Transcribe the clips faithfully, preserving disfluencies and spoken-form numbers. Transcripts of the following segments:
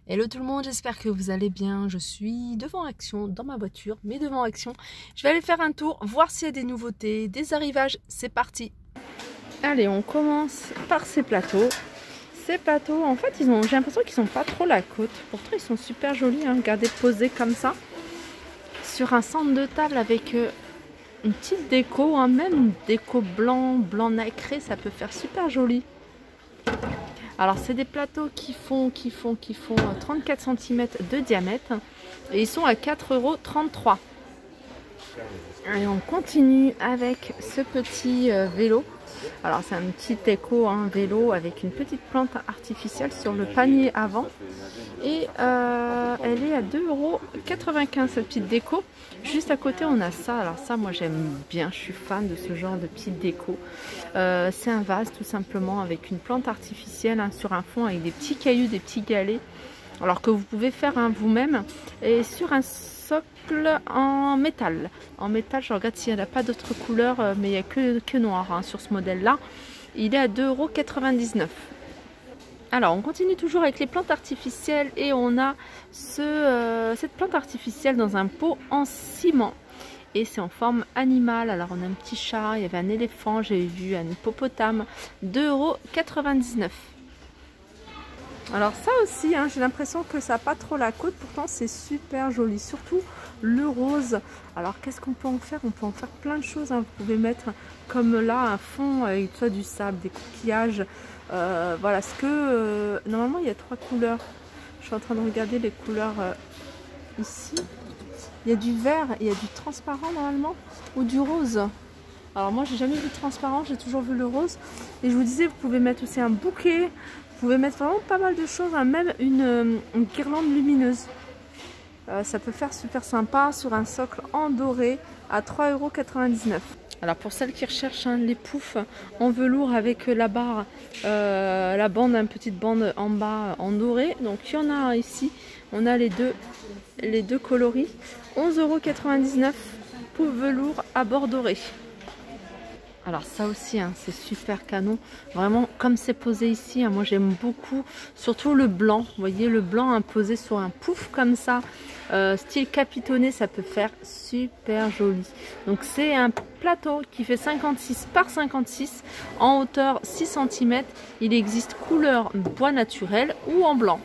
Hello tout le monde, j'espère que vous allez bien. Je suis devant Action, dans ma voiture, mais devant Action. Je vais aller faire un tour, voir s'il y a des nouveautés, des arrivages. C'est parti. Allez, on commence par ces plateaux. Ces plateaux, en fait, ils ont, j'ai l'impression qu'ils sont pas trop la côte. Pourtant, ils sont super jolis. Hein. Regardez, posés comme ça. Sur un centre de table avec euh, une petite déco, hein. Même une déco blanc, blanc nacré, ça peut faire super joli. Alors c'est des plateaux qui font, qui font, qui font trente-quatre centimètres de diamètre et ils sont à quatre euros trente-trois. Et on continue avec ce petit euh, vélo. Alors c'est un petit éco, un vélo avec une petite plante artificielle sur le panier avant. Et euh, elle est à deux euros quatre-vingt-quinze cette petite déco. Juste à côté on a ça. Alors ça moi j'aime bien, je suis fan de ce genre de petite déco. Euh, c'est un vase tout simplement avec une plante artificielle hein, sur un fond avec des petits cailloux, des petits galets. Alors que vous pouvez faire hein, vous-même. Et sur un socle en métal. En métal, je regarde s'il n'y en a pas d'autres couleurs, mais il n'y a que, que noir hein, sur ce modèle-là. Il est à deux euros quatre-vingt-dix-neuf. Alors, on continue toujours avec les plantes artificielles et on a ce, euh, cette plante artificielle dans un pot en ciment. Et c'est en forme animale. Alors, on a un petit chat, il y avait un éléphant, j'ai vu un hippopotame. deux euros quatre-vingt-dix-neuf. Alors ça aussi, hein, j'ai l'impression que ça n'a pas trop la côte, pourtant c'est super joli, surtout le rose. Alors qu'est-ce qu'on peut en faire? On peut en faire plein de choses, hein. Vous pouvez mettre comme là un fond avec soit du sable, des coquillages. Euh, voilà, ce que euh, normalement il y a trois couleurs. Je suis en train de regarder les couleurs euh, ici. Il y a du vert, il y a du transparent normalement ou du rose. Alors moi j'ai jamais vu transparent, j'ai toujours vu le rose. Et je vous disais, vous pouvez mettre aussi un bouquet. Vous pouvez mettre vraiment pas mal de choses, hein, même une, une guirlande lumineuse. Euh, ça peut faire super sympa sur un socle en doré à trois euros quatre-vingt-dix-neuf. Alors pour celles qui recherchent hein, les poufs en velours avec la barre, euh, la bande, une petite bande en bas en doré. Donc il y en a ici, on a les deux, les deux coloris. onze euros quatre-vingt-dix-neuf, pouf velours à bord doré. Alors ça aussi, hein, c'est super canon. Vraiment, comme c'est posé ici, hein, moi j'aime beaucoup. Surtout le blanc. Vous voyez, le blanc hein, posé sur un pouf comme ça. Euh, style capitonné, ça peut faire super joli. Donc c'est un plateau qui fait cinquante-six par cinquante-six. En hauteur six centimètres. Il existe couleur bois naturel ou en blanc.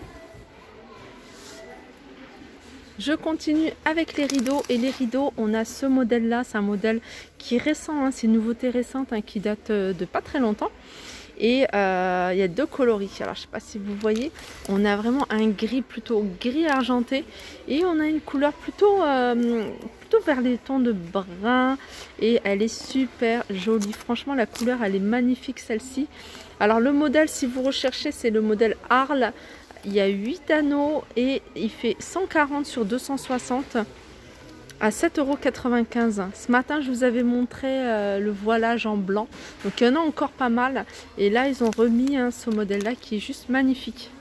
Je continue avec les rideaux et les rideaux, on a ce modèle là, c'est un modèle qui est récent, hein, c'est une nouveauté récente hein, qui date de pas très longtemps. Et euh, il y a deux coloris, alors je sais pas si vous voyez, on a vraiment un gris plutôt gris argenté et on a une couleur plutôt, euh, plutôt vers les tons de brun et elle est super jolie. Franchement la couleur elle est magnifique celle-ci. Alors le modèle si vous recherchez c'est le modèle Arles. Il y a huit anneaux et il fait cent quarante sur deux cent soixante à sept euros quatre-vingt-quinze. Ce matin, je vous avais montré euh, le voilage en blanc. Donc, il y en a encore pas mal. Et là, ils ont remis hein, ce modèle-là qui est juste magnifique.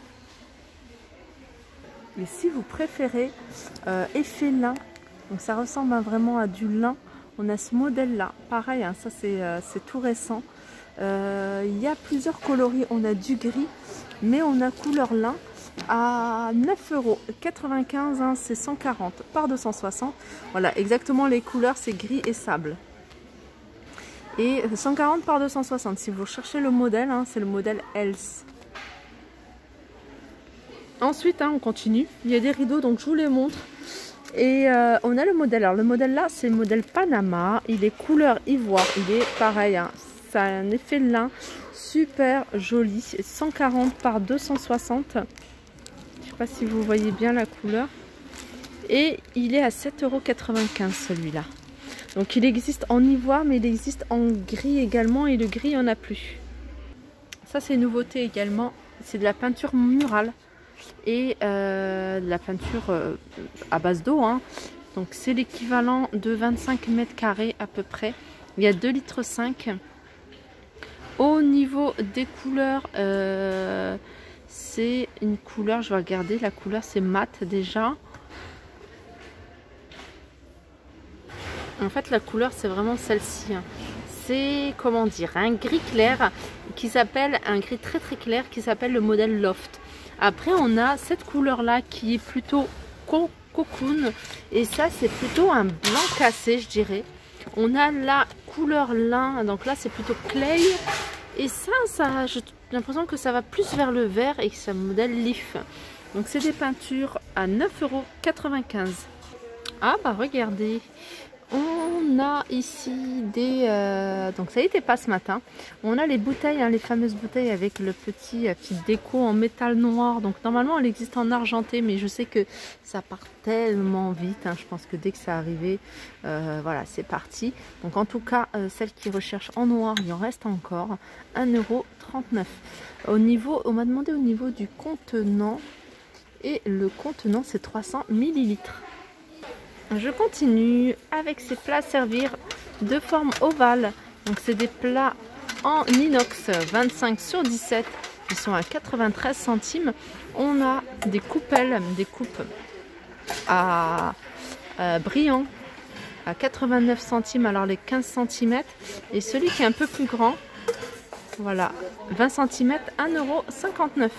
Et si vous préférez euh, effet lin, donc ça ressemble hein, vraiment à du lin, on a ce modèle-là. Pareil, hein, ça c'est euh, tout récent. Euh, il y a plusieurs coloris. On a du gris, mais on a couleur lin. À neuf euros quatre-vingt-quinze, hein, c'est cent quarante par deux cent soixante. Voilà, exactement les couleurs, c'est gris et sable. Et cent quarante par deux cent soixante. Si vous cherchez le modèle, hein, c'est le modèle Else. Ensuite, hein, on continue. Il y a des rideaux, donc je vous les montre. Et euh, on a le modèle. Alors, le modèle là, c'est le modèle Panama. Il est couleur ivoire. Il est pareil. Hein, ça a un effet lin super joli. cent quarante par deux cent soixante. Je ne sais pas si vous voyez bien la couleur. Et il est à sept euros quatre-vingt-quinze celui-là. Donc il existe en ivoire mais il existe en gris également et le gris il n'y en a plus. Ça c'est une nouveauté également. C'est de la peinture murale et euh, de la peinture euh, à base d'eau. Hein. Donc c'est l'équivalent de vingt-cinq mètres carrés à peu près. Il y a deux litres cinq. Au niveau des couleurs... Euh, c'est une couleur, je vais regarder, la couleur c'est mat déjà. En fait la couleur c'est vraiment celle-ci. Hein. C'est comment dire, un gris clair qui s'appelle, un gris très très clair qui s'appelle le modèle Loft. Après on a cette couleur là qui est plutôt co cocoon et ça c'est plutôt un blanc cassé je dirais. On a la couleur lin, donc là c'est plutôt clay et ça, ça j'ai l'impression que ça va plus vers le vert et que c'est un modèle leaf. Donc c'est des peintures à neuf euros quatre-vingt-quinze. Ah bah regardez, on a ici des... Euh, donc ça n'était pas ce matin. On a les bouteilles, hein, les fameuses bouteilles avec le petit, euh, petit déco en métal noir. Donc normalement elle existe en argenté, mais je sais que ça part tellement vite. Hein, je pense que dès que ça arrivé, euh, voilà, c'est parti. Donc en tout cas, euh, celles qui recherchent en noir, il en reste encore. un euro trente-neuf. Au niveau, on m'a demandé au niveau du contenant. Et le contenant c'est trois cents millilitres. Je continue avec ces plats à servir de forme ovale. Donc c'est des plats en inox vingt-cinq sur dix-sept. Ils sont à quatre-vingt-treize centimes. On a des coupelles, des coupes à, à brillant à quatre-vingt-neuf centimes. Alors les quinze centimètres. Et celui qui est un peu plus grand, voilà, vingt centimètres, un euro cinquante-neuf.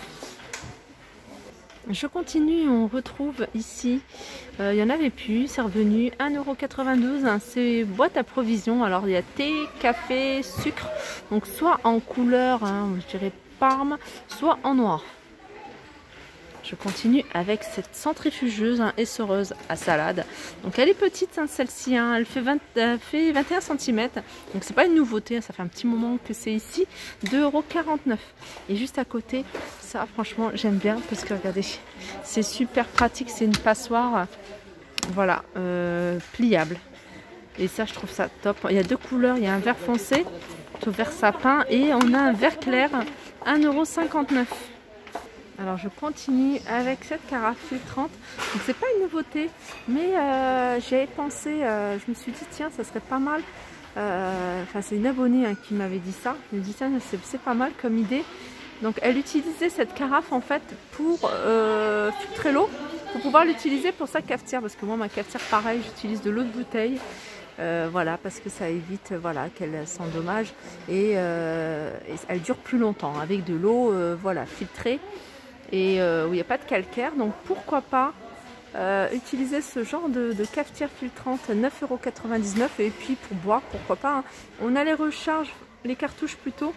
Je continue, on retrouve ici, euh, il n'y en avait plus, c'est revenu, un euro quatre-vingt-douze, hein, c'est boîte à provisions. Alors il y a thé, café, sucre, donc soit en couleur, hein, je dirais parme, soit en noir. Je continue avec cette centrifugeuse hein, essoreuse à salade. Donc elle est petite hein, celle-ci, hein, elle fait, vingt, euh, fait vingt et un centimètres. Donc c'est pas une nouveauté, hein, ça fait un petit moment que c'est ici. deux euros quarante-neuf. Et juste à côté, ça franchement j'aime bien parce que regardez, c'est super pratique, c'est une passoire. Voilà, euh, pliable. Et ça je trouve ça top. Il y a deux couleurs, il y a un vert foncé, plutôt vert sapin, et on a un vert clair, un euro cinquante-neuf. Alors je continue avec cette carafe filtrante. Donc c'est pas une nouveauté, mais euh, j'y avais pensé, euh, je me suis dit tiens ça serait pas mal. Euh, enfin c'est une abonnée hein, qui m'avait dit ça. Elle me dit tiens c'est pas mal comme idée. Donc elle utilisait cette carafe en fait pour euh, filtrer l'eau, pour pouvoir l'utiliser pour sa cafetière. Parce que moi ma cafetière pareil j'utilise de l'eau de bouteille. Euh, voilà, parce que ça évite voilà, qu'elle s'endommage et, euh, et elle dure plus longtemps avec de l'eau euh, voilà, filtrée. Et euh, où il n'y a pas de calcaire, donc pourquoi pas euh, utiliser ce genre de, de cafetière filtrante, neuf euros quatre-vingt-dix-neuf. Et puis pour boire, pourquoi pas hein. On a les recharges, les cartouches plutôt,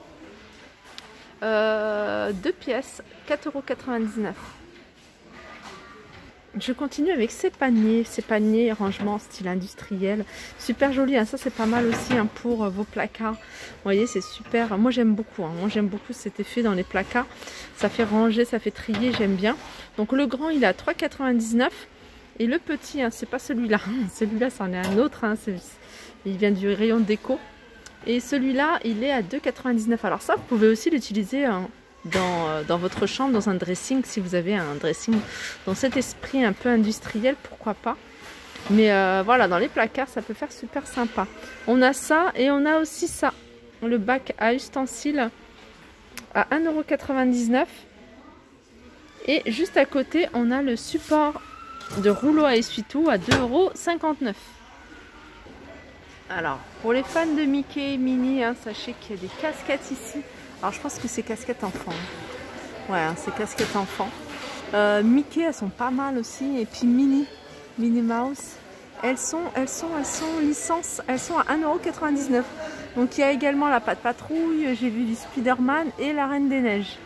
euh, deux pièces, quatre euros quatre-vingt-dix-neuf. Je continue avec ces paniers, ces paniers rangement style industriel, super joli, hein. Ça c'est pas mal aussi hein, pour euh, vos placards. Vous voyez c'est super, moi j'aime beaucoup, hein. Moi j'aime beaucoup cet effet dans les placards, ça fait ranger, ça fait trier, j'aime bien. Donc le grand il est à trois euros quatre-vingt-dix-neuf et le petit, hein, c'est pas celui-là, celui-là c'en est un autre, hein. Il vient du rayon déco et celui-là il est à deux euros quatre-vingt-dix-neuf. Alors ça vous pouvez aussi l'utiliser hein, Dans, dans votre chambre, dans un dressing, si vous avez un dressing dans cet esprit un peu industriel, pourquoi pas. Mais euh, voilà, dans les placards, ça peut faire super sympa. On a ça et on a aussi ça. Le bac à ustensiles à un euro quatre-vingt-dix-neuf. Et juste à côté, on a le support de rouleau à essuie-tout à deux euros cinquante-neuf. Alors, pour les fans de Mickey et Minnie, hein, sachez qu'il y a des casquettes ici. Alors je pense que c'est casquettes enfants. Ouais, hein, c'est casquettes enfants. Euh, Mickey, elles sont pas mal aussi. Et puis Minnie, Minnie Mouse, elles sont, elles sont, elles sont licence, elles sont à un euro quatre-vingt-dix-neuf. Donc il y a également la Patte Patrouille, j'ai vu du Spider-Man et la Reine des Neiges.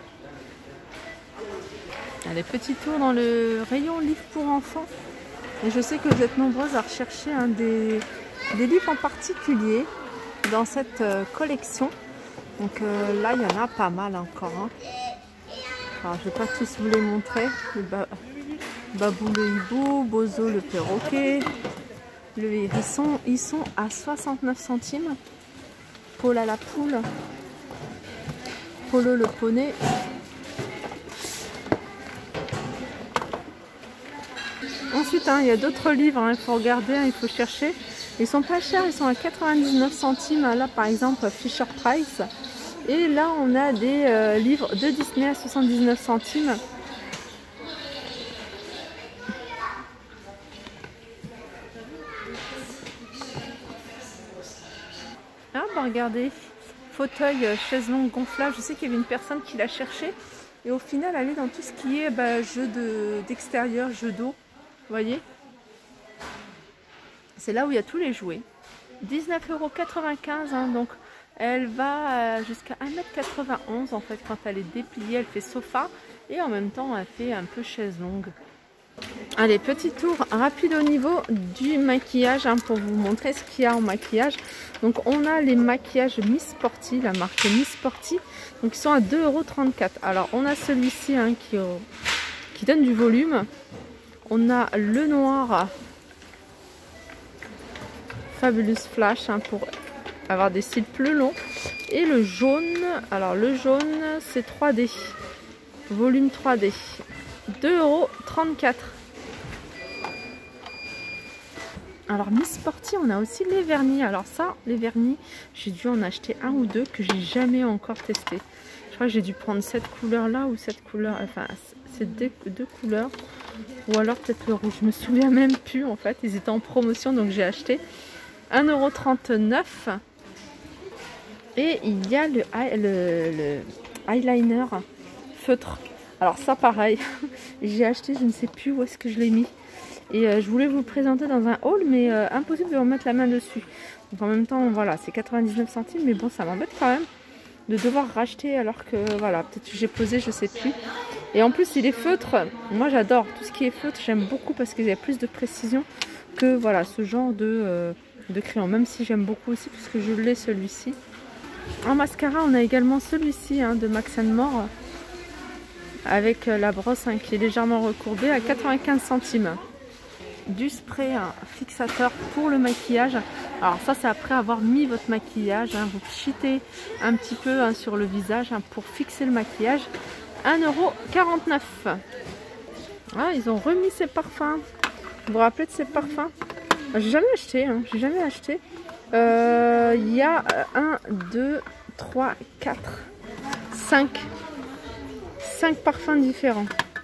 Allez, petit tour dans le rayon livres pour enfants. Et je sais que vous êtes nombreuses à rechercher hein, des, des livres en particulier dans cette euh, collection. Donc euh, là, il y en a pas mal encore. Hein. Alors, je ne vais pas tous vous les montrer. Le ba Babou le hibou, Bozo le perroquet, le hérisson. Ils sont à soixante-neuf centimes. Paul à la poule, Polo le poney. Ensuite, hein, il y a d'autres livres. Hein, il faut regarder, hein, il faut chercher. Ils sont pas chers, ils sont à quatre-vingt-dix-neuf centimes. Là, par exemple, Fisher Price. Et là, on a des euh, livres de Disney à soixante-dix-neuf centimes. Ah, bah regardez, fauteuil, chaise longue gonflable. Je sais qu'il y avait une personne qui l'a cherché. Et au final, elle est dans tout ce qui est bah, jeu d'extérieur, jeu d'eau. Vous voyez? C'est là où il y a tous les jouets. dix-neuf euros quatre-vingt-quinze, hein, donc elle va jusqu'à un mètre quatre-vingt-onze en fait. Quand elle est dépliée, elle fait sofa et en même temps elle fait un peu chaise longue. Allez, petit tour rapide au niveau du maquillage hein, pour vous montrer ce qu'il y a en maquillage. Donc on a les maquillages Miss Sporty, la marque Miss Sporty, donc ils sont à deux euros trente-quatre. Alors on a celui-ci hein, qui, euh, qui donne du volume. On a le noir Fabulous Flash hein, pour avoir des cils plus longs. Et le jaune, alors le jaune c'est trois D, volume trois D. deux euros trente-quatre. Alors Miss Sporty, on a aussi les vernis. Alors ça, les vernis, j'ai dû en acheter un ou deux que j'ai jamais encore testé. Je crois que j'ai dû prendre cette couleur là ou cette couleur, enfin ces deux, deux couleurs. Ou alors peut-être le rouge, je me souviens même plus en fait. Ils étaient en promotion donc j'ai acheté un euro trente-neuf. Et il y a le, le, le eyeliner feutre. Alors ça pareil, j'ai acheté, je ne sais plus où est-ce que je l'ai mis. Et euh, je voulais vous le présenter dans un haul, mais euh, impossible de remettre la main dessus. Donc en même temps, voilà, c'est quatre-vingt-dix-neuf centimes, mais bon, ça m'embête quand même de devoir racheter alors que, voilà, peut-être que j'ai posé, je sais plus. Et en plus, il est feutre. Moi, j'adore tout ce qui est feutre, j'aime beaucoup parce qu'il y a plus de précision que, voilà, ce genre de, euh, de crayon. Même si j'aime beaucoup aussi, puisque je l'ai celui-ci. En mascara, on a également celui-ci hein, de Max and More. Avec la brosse hein, qui est légèrement recourbée à quatre-vingt-quinze centimes. Du spray hein, fixateur pour le maquillage. Alors ça c'est après avoir mis votre maquillage. Hein, vous cheatez un petit peu hein, sur le visage hein, pour fixer le maquillage. un euro quarante-neuf. Ah, ils ont remis ces parfums. Vous vous rappelez de ces parfums? J'ai jamais acheté. Hein, j'ai jamais acheté. Il euh, y a un, deux, trois, quatre, cinq. cinq parfums différents.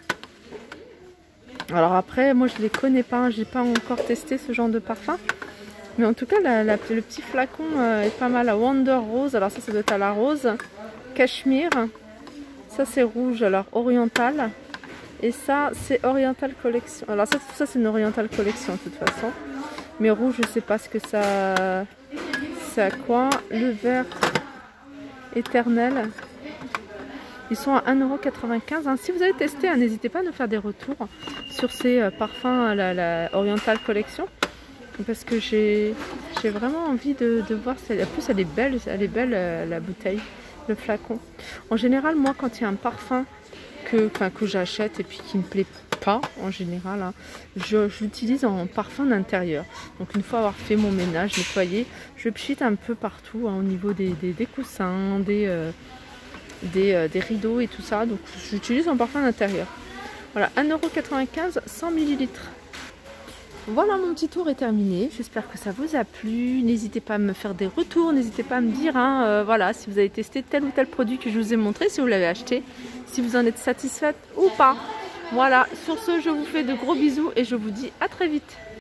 Alors après, moi je les connais pas, j'ai pas encore testé ce genre de parfum. Mais en tout cas, la, la, le petit flacon euh, est pas mal. Wonder Rose, alors ça, ça doit être à la rose. Cachemire, ça c'est rouge, alors oriental. Et ça, c'est Oriental Collection. Alors ça, ça c'est une Oriental Collection de toute façon. Mais rouge, je sais pas ce que ça... C'est à quoi? Le vert éternel. Ils sont à un euro quatre-vingt-quinze. Hein. Si vous avez testé, hein, n'hésitez pas à nous faire des retours sur ces euh, parfums, la, la Oriental Collection. Parce que j'ai vraiment envie de, de voir. En plus, elle est belle, elle est belle euh, la bouteille, le flacon. En général, moi, quand il y a un parfum que, enfin, que j'achète et puis qui ne me plaît pas, en général, hein, je, je l'utilise en parfum d'intérieur. Donc, une fois avoir fait mon ménage, nettoyé, je pchite un peu partout hein, au niveau des, des, des coussins, des... Euh, Des, euh, des rideaux et tout ça, donc j'utilise un parfum d'intérieur. Voilà, un euro quatre-vingt-quinze, cent millilitres. Voilà, mon petit tour est terminé, j'espère que ça vous a plu. N'hésitez pas à me faire des retours, n'hésitez pas à me dire hein, euh, voilà, si vous avez testé tel ou tel produit que je vous ai montré, si vous l'avez acheté, si vous en êtes satisfaite ou pas. Voilà, sur ce je vous fais de gros bisous et je vous dis à très vite.